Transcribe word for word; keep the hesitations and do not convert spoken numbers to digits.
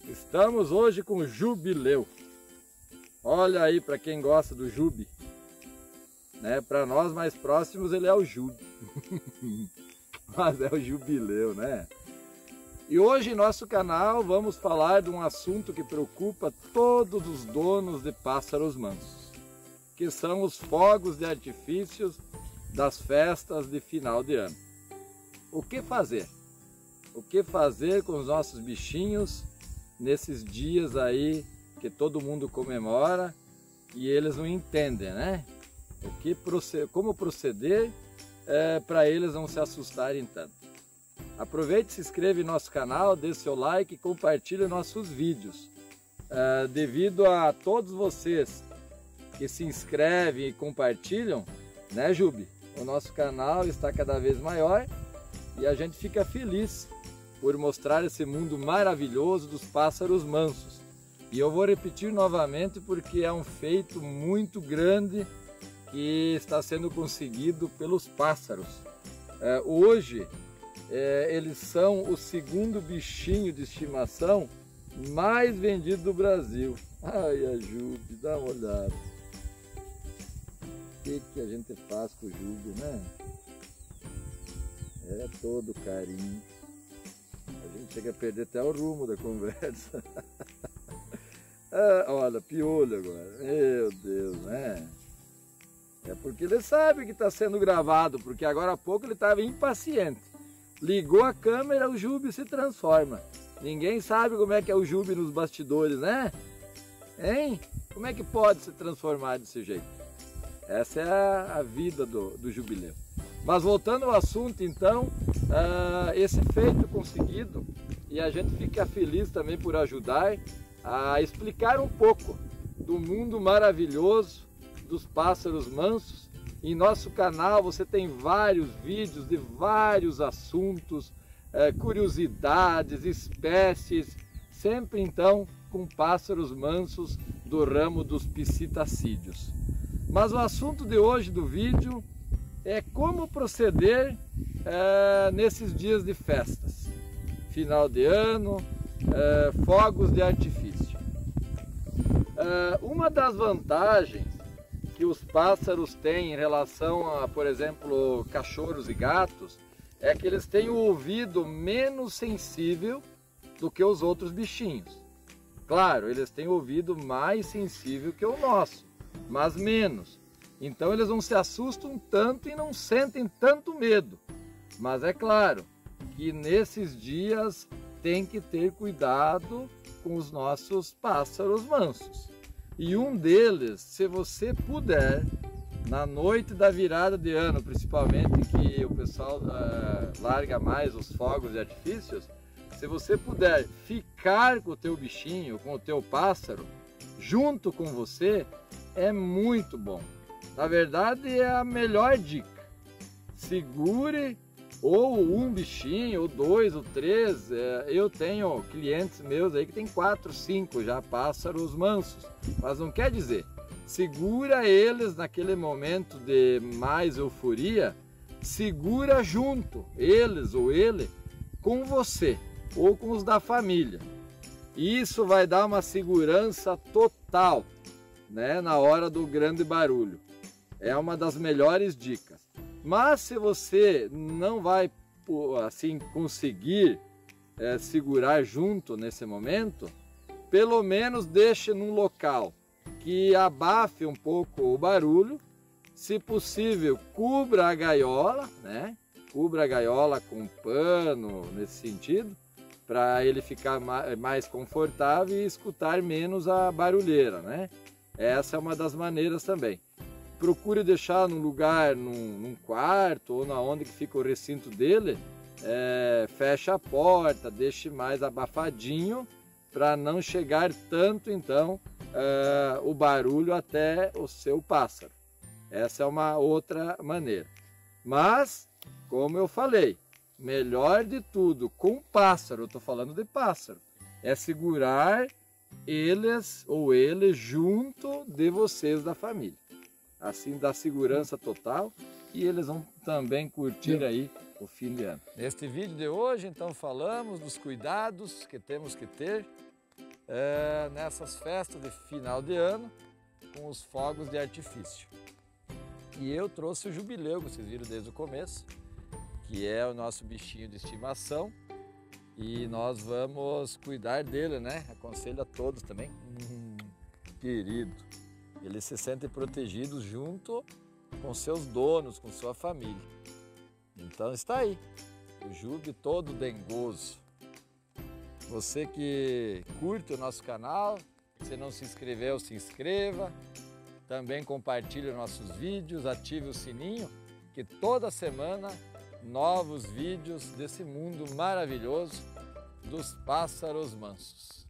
Estamos hoje com jubileu. Olha aí para quem gosta do jubi, né? Para nós mais próximos ele é o jubi, mas é o jubileu, né? E hoje em nosso canal vamos falar de um assunto que preocupa todos os donos de pássaros mansos, que são os fogos de artifícios das festas de final de ano. O que fazer? O que fazer com os nossos bichinhos nesses dias aí que todo mundo comemora e eles não entendem, né? O que proceder, como proceder é, para eles não se assustarem tanto. Aproveite, se inscreva em nosso canal, dê seu like e compartilhe nossos vídeos. É, devido a todos vocês que se inscrevem e compartilham, né, Jubi? O nosso canal está cada vez maior e a gente fica feliz por mostrar esse mundo maravilhoso dos pássaros mansos. E eu vou repetir novamente porque é um feito muito grande que está sendo conseguido pelos pássaros. É, hoje é, eles são o segundo bichinho de estimação mais vendido do Brasil. Ai, a Jubi, dá uma olhada. O que, que a gente faz com o Jubi, né? É todo carinho. A gente chega a perder até o rumo da conversa. Ah, olha, piolho agora. Meu Deus, né? É porque ele sabe que está sendo gravado, porque agora há pouco ele estava impaciente. Ligou a câmera, o Jubi se transforma. Ninguém sabe como é que é o Jubi nos bastidores, né? Hein? Como é que pode se transformar desse jeito? Essa é a, a vida do, do jubileu. Mas voltando ao assunto, então, uh, esse feito conseguido, e a gente fica feliz também por ajudar a explicar um pouco do mundo maravilhoso dos pássaros mansos. Em nosso canal você tem vários vídeos de vários assuntos, uh, curiosidades, espécies, sempre então com pássaros mansos do ramo dos psitacídeos. Mas o assunto de hoje do vídeo é como proceder é, nesses dias de festas, final de ano, é, fogos de artifício. É, uma das vantagens que os pássaros têm em relação a, por exemplo, cachorros e gatos, é que eles têm o ouvido menos sensível do que os outros bichinhos. Claro, eles têm o ouvido mais sensível que o nosso, mas menos. Então eles não se assustam tanto e não sentem tanto medo. Mas é claro que nesses dias tem que ter cuidado com os nossos pássaros mansos. E um deles, se você puder, na noite da virada de ano, principalmente que o pessoal uh, larga mais os fogos de artifícios, se você puder ficar com o teu bichinho, com o teu pássaro, junto com você, é muito bom. Na verdade é a melhor dica. Segure ou um bichinho, ou dois, ou três. Eu tenho clientes meus aí que tem quatro, cinco já pássaros mansos. Mas não quer dizer, segura eles naquele momento de mais euforia, segura junto, eles ou ele, com você ou com os da família. Isso vai dar uma segurança total, né, na hora do grande barulho. É uma das melhores dicas. Mas se você não vai assim conseguir é, segurar junto nesse momento, pelo menos deixe num local que abafe um pouco o barulho. Se possível, cubra a gaiola, né? Cubra a gaiola com pano nesse sentido, para ele ficar mais confortável e escutar menos a barulheira, né? Essa é uma das maneiras também. Procure deixar num lugar, num, num quarto ou na onde que fica o recinto dele, é, feche a porta, deixe mais abafadinho para não chegar tanto então é, o barulho até o seu pássaro. Essa é uma outra maneira. Mas, como eu falei, melhor de tudo com pássaro, eu estou falando de pássaro, é segurar eles ou ele junto de vocês da família. Assim dá segurança total e eles vão também curtir aí o fim de ano. Neste vídeo de hoje, então, falamos dos cuidados que temos que ter é, nessas festas de final de ano com os fogos de artifício. E eu trouxe o jubileu, que vocês viram desde o começo, que é o nosso bichinho de estimação, e nós vamos cuidar dele, né? Aconselho a todos também. Hum, querido, eles se sentem protegidos junto com seus donos, com sua família. Então está aí, o Jube todo dengoso. Você que curte o nosso canal, se não se inscreveu, se inscreva. Também compartilhe nossos vídeos, ative o sininho, que toda semana novos vídeos desse mundo maravilhoso dos pássaros mansos.